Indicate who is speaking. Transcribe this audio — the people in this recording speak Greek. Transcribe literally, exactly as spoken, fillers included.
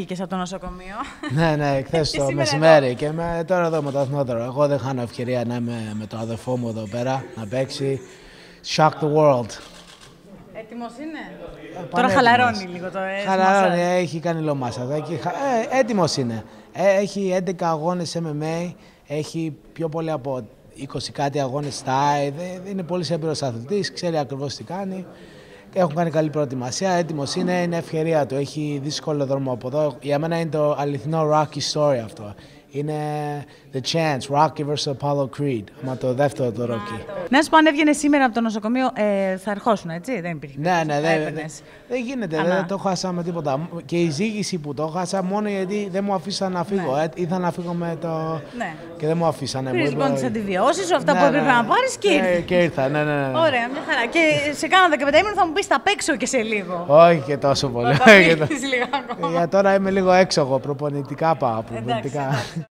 Speaker 1: βγήκες από το νοσοκομείο.
Speaker 2: Ναι, ναι, χθες το μεσημέρι και με, τώρα εδώ με το αθνότερο. Εγώ δεν χάνω ευκαιρία να είμαι με το αδερφό μου εδώ πέρα, να παίξει. Shock the world.
Speaker 1: Έτοιμος είναι.
Speaker 2: Ε,
Speaker 1: Τώρα χαλαρώνει λίγο το ε,
Speaker 2: Χαλαρώνει, ε, έχει κάνει λομασαδάκι. Ε, έτοιμος είναι. Ε, έχει έντεκα αγώνες εμ εμ έι, έχει πιο πολύ από είκοσι κάτι αγώνες στα άι. Δεν είναι πολύ έμπειρος αθλητής, ξέρει ακριβώς τι κάνει. Έχουν κάνει καλή προετοιμασία, έτοιμος είναι, είναι ευκαιρία του. Έχει δύσκολο δρόμο από εδώ. Για μένα είναι το αληθινό Rocky story αυτό. Είναι The Chance, Rocky versus Apollo Creed. Μα το δεύτερο το Rocky.
Speaker 1: Να σου πω, αν έβγαινε σήμερα από το νοσοκομείο, ε, θα ερχόσουν, έτσι, δεν υπήρχε.
Speaker 2: Ναι, ναι, δεν δε, δε γίνεται, δεν το χάσα με τίποτα. Και η ζήγηση που το χάσα μόνο γιατί δεν μου αφήσαν να φύγω. Ναι. Ε, ήθελα να φύγω με το...
Speaker 1: Ναι.
Speaker 2: Και δεν μου αφήσανε.
Speaker 1: Πήρες λοιπόν τις αντιβιώσεις σου, αυτά
Speaker 2: ναι,
Speaker 1: που έπρεπε
Speaker 2: ναι,
Speaker 1: να πάρεις και ήρθα.
Speaker 2: Και ήρθα, ναι, ναι, ναι.
Speaker 1: Ωραία, μια χαρά. Και σε κάνα δεκαπέντε ήμουν θα μου πεις θα παίξω και σε λίγο.
Speaker 2: Όχι και τόσο πολύ.
Speaker 1: Θα λίγο ακόμα.
Speaker 2: Για τώρα είμαι λίγο έξω εγώ, προπονητικά πάω.
Speaker 1: Εντάξει, εντάξει.